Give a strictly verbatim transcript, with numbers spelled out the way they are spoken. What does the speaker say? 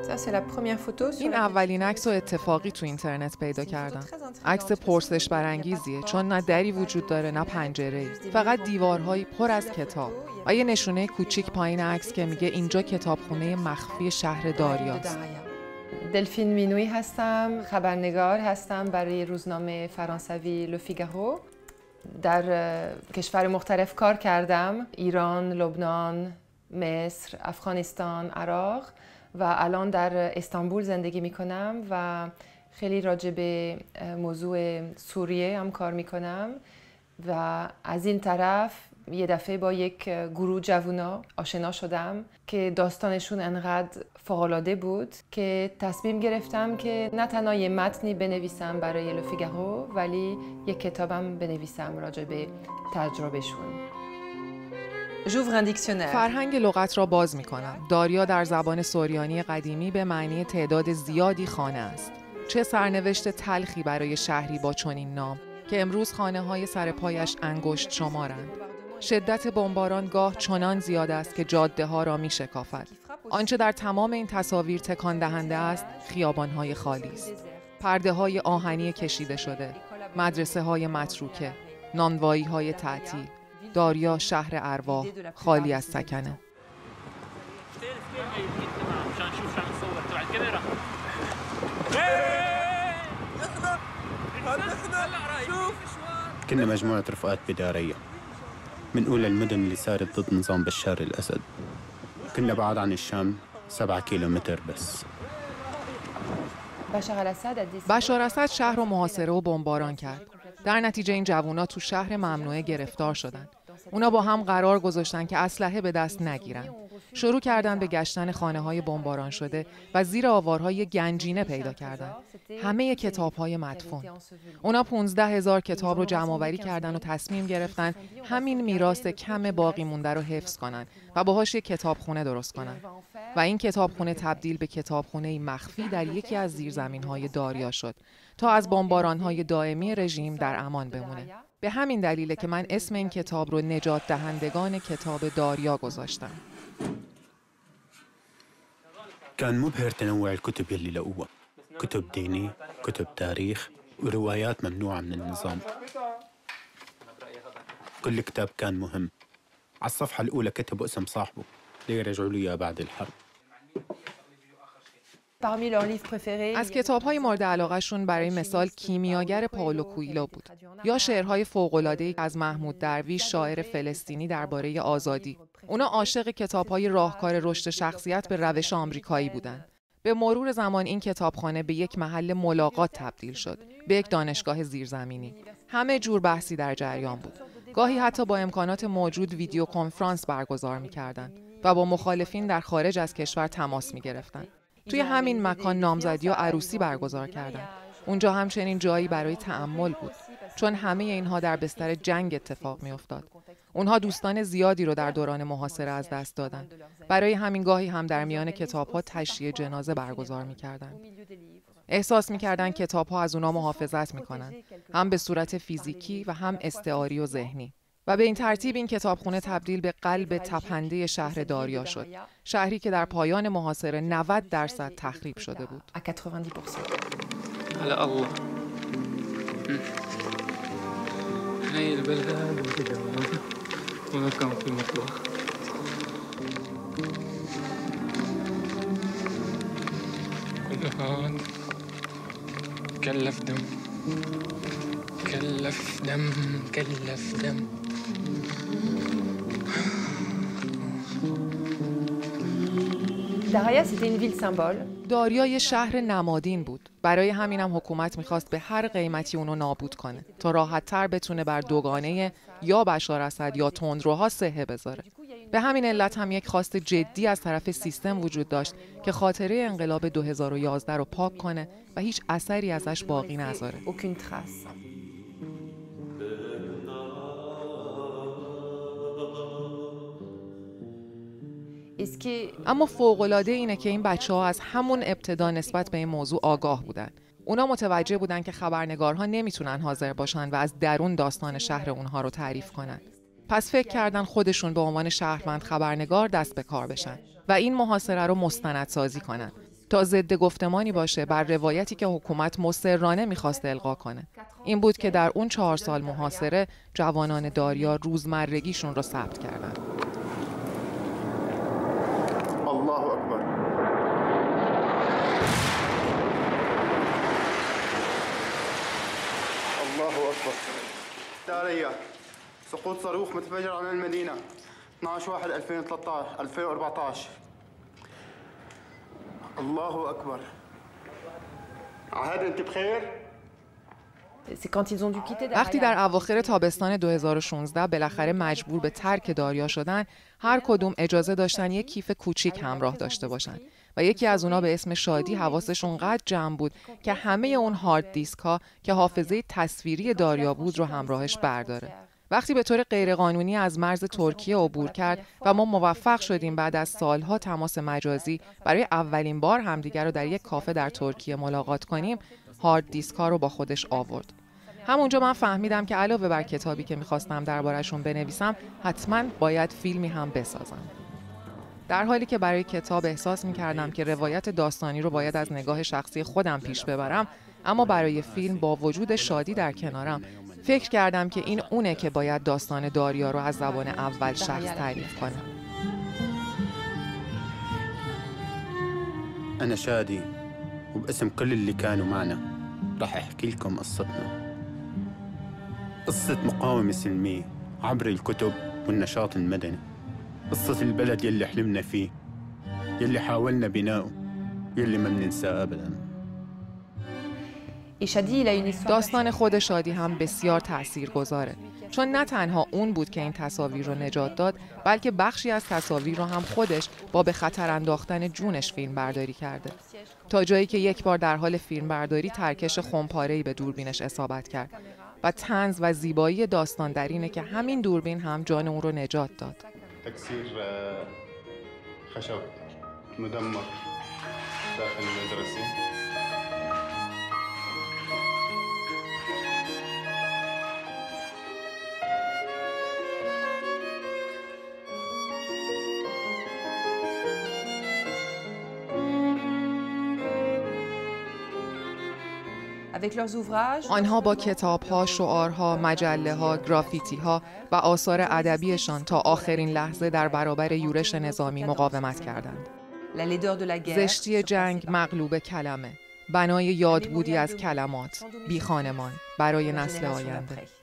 این اولین عکس رو اتفاقی تو اینترنت پیدا کردم. عکس پرسش برانگیزیه، چون نه دری وجود داره نه پنجره‌ای، فقط دیوارهایی پر از کتاب و یه نشونه کوچیک پایین عکس که میگه اینجا کتابخونه مخفی شهر داریاست. دلفین مینوی هستم، خبرنگار هستم برای روزنامه فرانسوی لو فیگارو. در کشور مختلف کار کردم، ایران، لبنان، مصر، افغانستان، عراق و الان در استانبول زندگی میکنم و خیلی راجع به موضوع سوریه هم کار میکنم و از این طرف یه دفعه با یک گروه جوونا آشنا شدم که داستانشون انقدر فوق‌العاده بود که تصمیم گرفتم که نه تنها یه متنی بنویسم برای لو فیگارو ولی یک کتابم بنویسم راجع به تجربهشون. فرهنگ لغت را باز می‌کنم. داریا در زبان سوریانی قدیمی به معنی تعداد زیادی خانه است. چه سرنوشت تلخی برای شهری با چنین نام که امروز خانه‌های سر پایش انگشت شمارند. شدت بمباران گاه چنان زیاد است که جاده‌ها را می‌شکافد. آنچه در تمام این تصاویر تکان دهنده است، خیابان‌های خالی است. پرده‌های آهنی کشیده شده، مدرسه‌های متروکه، نانوایی‌های تعطیل. داریا شهر ارواح خالی از سکنه. كنا مجموعة رفقات بدارية من أولى المدن اللي صارت ضد نظام بشار الأسد. كنا بعاد عن الشام سبعة كيلومتر بس. بشار اسد شهر رو محاصره و بمباران کرد. در نتیجه این جوونا تو شهر ممنوعه گرفتار شدن. اونا با هم قرار گذاشتن که اسلحه به دست نگیرن. شروع کردن به گشتن خانه‌های بمباران شده و زیر آوارهای گنجینه پیدا کردن. همه کتاب‌های مدفون. اونا پانزده هزار کتاب رو جمع‌آوری کردن و تصمیم گرفتن همین میراث کم باقی مونده رو حفظ کنن و باهاش یک کتابخونه درست کنن. و این کتابخونه تبدیل به کتابخونه مخفی در یکی از زیرزمین‌های داریا شد تا از بمباران‌های دائمی رژیم در امان بمونه. به همین دلیله که من اسم این کتاب رو نجات دهندگان کتاب داریا گذاشتم. كان مبهر تنوع الكتب يلي لقوها. كتب ديني، كتب تاريخ وروايات ممنوعة من النظام. كل كتاب كان مهم. على الصفحة الأولى كتبوا اسم صاحبه ليرجعوا له إياه بعد الحرب. از کتاب‌های مورد علاقه‌شون برای مثال کیمیاگر پائولو کوئلو بود یا شعرهای فوق‌العاده‌ای از محمود درویش شاعر فلسطینی درباره آزادی. اونا عاشق کتاب‌های راهکار رشد شخصیت به روش آمریکایی بودند. به مرور زمان این کتابخانه به یک محل ملاقات تبدیل شد، به یک دانشگاه زیرزمینی. همه جور بحثی در جریان بود. گاهی حتی با امکانات موجود ویدیو کنفرانس برگزار می‌کردند و با مخالفین در خارج از کشور تماس می‌گرفتند. توی همین مکان نامزدی و عروسی برگزار کردند. اونجا همچنین جایی برای تأمل بود، چون همه اینها در بستر جنگ اتفاق می‌افتاد. اونها دوستان زیادی رو در دوران محاصره از دست دادند. برای همین گاهی هم در میان کتاب‌ها تشییع جنازه برگزار می‌کردند. احساس می‌کردند کتاب‌ها از اونها محافظت می‌کنند، هم به صورت فیزیکی و هم استعاری و ذهنی. و به این ترتیب این کتابخونه تبدیل به قلب تپنده شهر داریا شد. شهری که در پایان محاصره نود درصد تخریب شده بود. على الله. هاي البلد هنا كان في المطبخ. كل هون كلف دم كلف دم كلف دم. داریا یه شهر نمادین بود. برای همینم حکومت میخواست به هر قیمتی اونو نابود کنه تا راحت‌تر بتونه بر دوگانه یا بشار اسد یا تندروها سهه بذاره. به همین علت هم یک خواست جدی از طرف سیستم وجود داشت که خاطره انقلاب دو هزار و یازده رو پاک کنه و هیچ اثری ازش باقی نذاره. اما فوق‌العاده اینه که این بچه‌ها از همون ابتدا نسبت به این موضوع آگاه بودن. اونا متوجه بودن که خبرنگارها نمیتونن حاضر باشن و از درون داستان شهر اونها رو تعریف کنن. پس فکر کردن خودشون به عنوان شهروند خبرنگار دست به کار بشن و این محاصره رو مستندسازی کنن. تا ضد گفتمانی باشه بر روایتی که حکومت مصرانه میخواست القا کنه. این بود که در اون چهار سال محاصره جوانان داریا روزمرگیشون رو ثبت کردن. الله اکبر. الله اکبر. داریا سقوط صاروخ متفجر على المدينة اثناشر واحد ألفين وثلاثة عشر ألفين وأربعة عشر. الله اکبر. عهد انت بخیر؟ وقتی در اواخر تابستان دو هزار و شانزده بالاخره مجبور به ترک داریا شدن، هر کدوم اجازه داشتن یک کیف کوچیک همراه داشته باشن و یکی از اونا به اسم شادی حواسشون قد جمع بود که همه اون هارد دیسک ها که حافظه تصویری داریا بود رو همراهش برداره. وقتی به طور غیرقانونی از مرز ترکیه عبور کرد و ما موفق شدیم بعد از سالها تماس مجازی برای اولین بار همدیگر رو در یک کافه در ترکیه ملاقات کنیم، هارد دیسک ها رو با خودش آورد. همونجا من فهمیدم که علاوه بر کتابی که میخواستم درباره‌شون بنویسم، حتما باید فیلمی هم بسازم. در حالی که برای کتاب احساس میکردم که روایت داستانی رو باید از نگاه شخصی خودم پیش ببرم، اما برای فیلم با وجود شادی در کنارم فکر کردم که این اونه که باید داستان داریا رو از زبان اول شخص تعریف کنه. أنا شادي وباسم كل اللي كانوا معنا راح أحكي لكم قصتنا. قصة مقاومة سلمية عبر الكتب والنشاط المدني. قصة البلد يلي حلمنا فيه، يلي حاولنا بناؤه، يلي ما بننساه أبداً. داستان خود شادی هم بسیار تاثیرگذاره، چون نه تنها اون بود که این تصاویر رو نجات داد، بلکه بخشی از تصاویر رو هم خودش با به خطر انداختن جونش فیلم برداری کرده، تا جایی که یک بار در حال فیلم برداری ترکش خمپاره‌ای به دوربینش اصابت کرد و طنز و زیبایی داستان در اینه که همین دوربین هم جان اون رو نجات داد. تکسیر خشب مدمر داخل المدرسه. آنها با کتاب‌ها، شعارها، مجله‌ها، گرافیتی‌ها و آثار ادبیشان تا آخرین لحظه در برابر یورش نظامی مقاومت کردند. زشتی جنگ مغلوب کلمه، بنای یادبودی از کلمات، بی خانمان برای نسل آینده.